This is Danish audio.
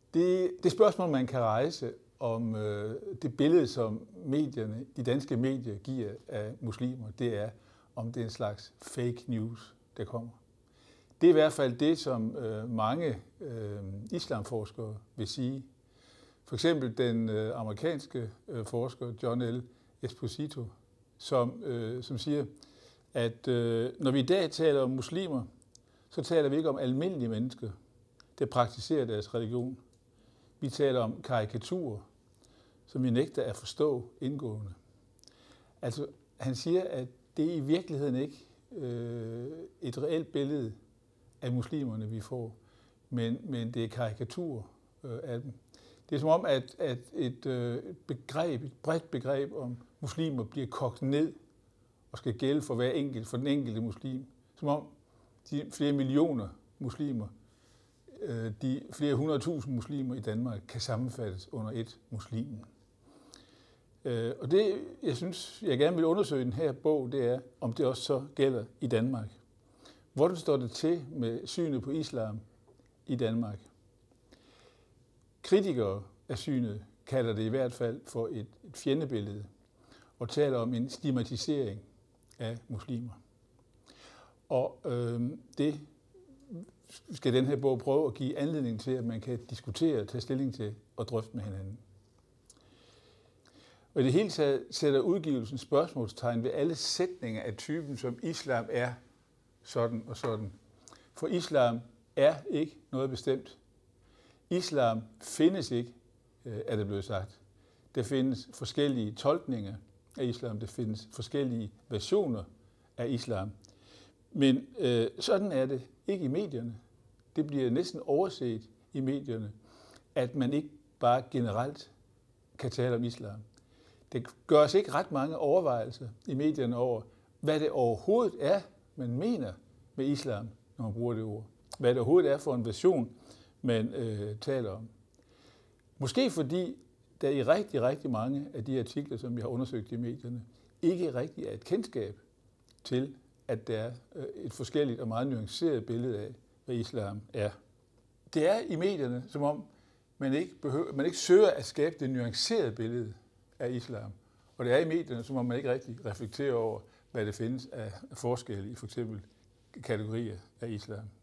Det spørgsmål, man kan rejse om det billede, som de danske medier giver af muslimer, det er, om det er en slags fake news, der kommer. Det er i hvert fald det, som mange islamforskere vil sige. For eksempel den amerikanske forsker John L. Esposito, som siger, at når vi i dag taler om muslimer, så taler vi ikke om almindelige mennesker, der praktiserer deres religion. Vi taler om karikaturer, som vi nægter at forstå indgående. Altså, han siger, at det er i virkeligheden ikke et reelt billede af muslimerne, vi får, men det er karikaturer af dem. Det er som om, at et bredt begreb om muslimer bliver kogt ned og skal gælde for den enkelte muslim. Som om de flere millioner muslimer, de flere 100.000 muslimer i Danmark, kan sammenfattes under et muslimen. Og det, jeg gerne vil undersøge i den her bog, det er, om det også så gælder i Danmark. Hvordan står det til med synet på islam i Danmark? Kritikere af synet kalder det i hvert fald for et fjendebillede og taler om en stigmatisering af muslimer. Og det skal den her bog prøve at give anledning til, at man kan diskutere, tage stilling til og drøfte med hinanden. Og i det hele taget sætter udgivelsen spørgsmålstegn ved alle sætninger af typen, som islam er sådan og sådan. For islam er ikke noget bestemt. Islam findes ikke, er det blevet sagt. Der findes forskellige tolkninger af islam, der findes forskellige versioner af islam. Men sådan er det ikke i medierne. Det bliver næsten overset i medierne, at man ikke bare generelt kan tale om islam. Det gøres ikke ret mange overvejelser i medierne over, hvad det overhovedet er, man mener med islam, når man bruger det ord. Hvad det overhovedet er for en version, man taler om. Måske fordi der i rigtig mange af de artikler, som jeg har undersøgt i medierne, ikke rigtig er et kendskab til, at der er et forskelligt og meget nuanceret billede af, hvad islam er. Det er i medierne, som om man ikke søger at skabe det nuancerede billede af islam. Og det er i medierne, som om man ikke rigtig reflekterer over, hvad det findes af forskelle i f.eks. kategorier af islam.